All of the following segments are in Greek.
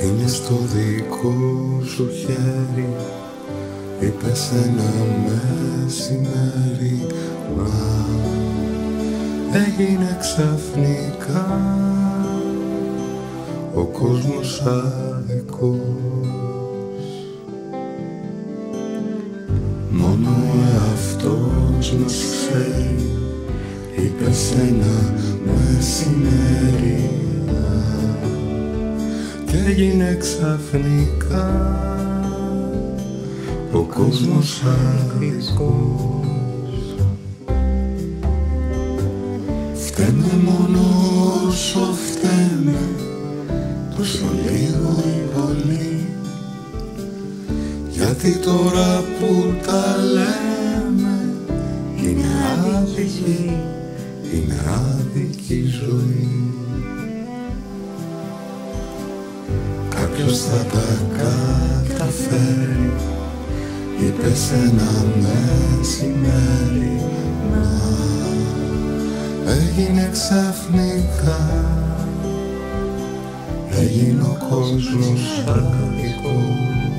είναι στο δικό σου χέρι. Είπες ένα μεσημέρι, μα έγινε ξαφνικά ο κόσμος αδικός. Μόνο ο εαυτός μας ξέρει. Είπες ένα μεσημέρι και έγινε ξαφνικά ο κόσμος αδικός. Φταίμε μόνο όσο φταίμε, τόσο λίγο ή πολύ, γιατί τώρα που τα λέμε είναι άδικη, είναι άδικη η ζωή. Κάποιος θα τα καταφέρει, είπες ένα μεσημέρι, μα έγινε ξαφνικά, έγινε ο κόσμος αδικός.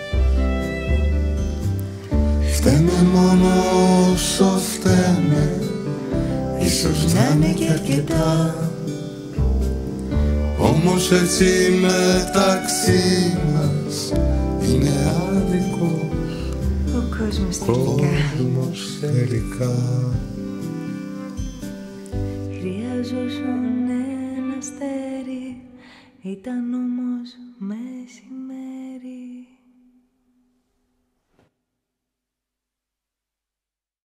Φταίμε μόνο όσο φταίμε, ίσως να είναι και αρκετά, όμως έτσι μεταξύ μας είναι άδικος ο κόσμος τελικά. Χρειαζόσουν ένα αστέρι, ήταν όμως μεσημέρι.